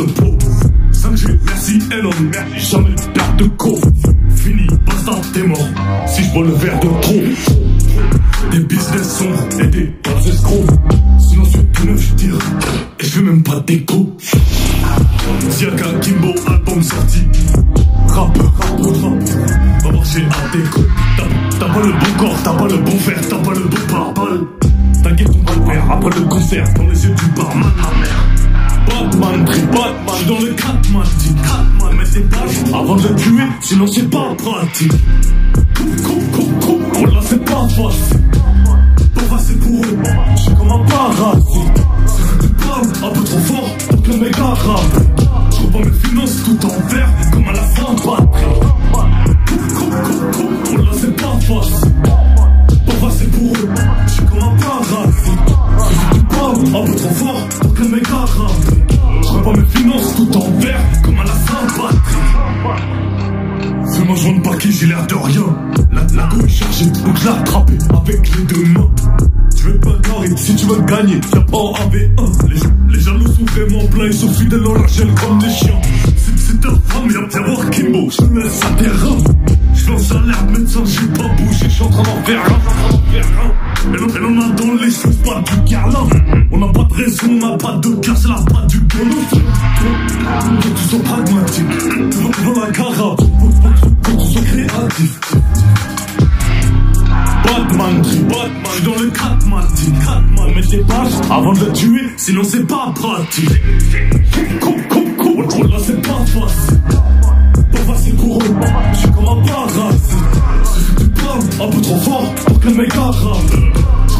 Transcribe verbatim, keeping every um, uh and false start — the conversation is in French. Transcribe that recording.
de peau. cinq G, merci Elon, merci, jamais de perte de co. Fini, basta, t'es mort, si je bois le verre de trop. Des business sombres et des bons escrocs. Sinon sur tout neuf je tire, et je fais même pas d'écho. Ziaka, Kimbo, album sorti. Rappeur, rappeur, rappeur, va marcher à déco. T'as pas le bon corps, t'as pas le bon verre, t'as pas le bon pare-balles. T'inquiète, on va le faire après le concert, dans les yeux du barman, ma mère. Batman, tri Batman, j'suis dans le quatre man, dit quatre man, mais c'est pas avant de le tuer, sinon c'est pas pratique. Coupe, coupe, coupe, coupe, oh là c'est pas facile. Pas facile pour eux, j'suis comme un parasite. C'est du parle, un peu trop fort, pour que le mec arabe. J'revois mes finances tout en vert, comme à la fin batterie. Coupe, coupe, coupe, coupe, oh là c'est pas facile. Pas facile pour eux, j'suis comme un parasite. C'est du parle, un peu trop fort, pour que le mec arabe. J'revois mes finances tout en vert, comme à la fin batterie. Fais-moi joindre par qui j'ai l'air de rien. La, la go est chargée, donc je l'ai attrapé avec les deux mains. Tu veux te bagarrer, si tu veux gagner, y'a pas en un v un. Les, les jaloux sont vraiment pleins, ils sont fidèles en l'argent comme des chiens. C'est ta femme, y'a bien voir Kimbo, je te laisse à tes reins. Je lance alerte, médecin, j'ai pas bougé, j'suis en train d'en faire un. Elle, elle en a dans les choses, pas du carlin. On n'a pas de raison, on n'a pas de cœur, c'est la patte du bolos. Faut que tu sois pragmatique, devant la carafe. Faut que tu sois créatif. Batman, Batman, j'suis dans le quatre man, dit quatre man, mais t'es pas avant de le tuer, sinon c'est pas pratique. Coupe, coupe, coupe, oh là c'est pas facile. Pas facile pour eux, j'suis comme un parasite. Si tu parles un peu trop fort pour que le mec arabe.